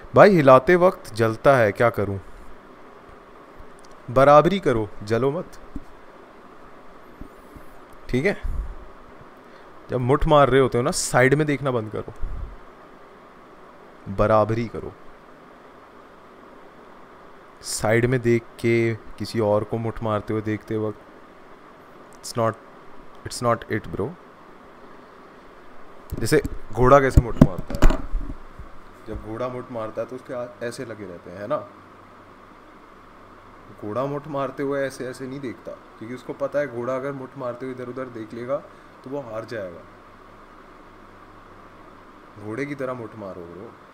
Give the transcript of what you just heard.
भाई हिलाते वक्त जलता है, क्या करूं? बराबरी करो, जलो मत। ठीक है? जब मुठ मार रहे होते हो ना, साइड में देखना बंद करो, बराबरी करो। साइड में देख के किसी और को मुठ मारते हुए देखते वक्त, इट्स नॉट इट ब्रो। जैसे घोड़ा कैसे मुठ मारता है, जब घोड़ा मुठ मारता है तो उसके हाथ ऐसे लगे रहते हैं, है ना? घोड़ा मुठ मारते हुए ऐसे ऐसे नहीं देखता, क्योंकि उसको पता है घोड़ा अगर मुठ मारते हुए इधर उधर देख लेगा तो वो हार जाएगा। घोड़े की तरह मुठ मारो ब्रो।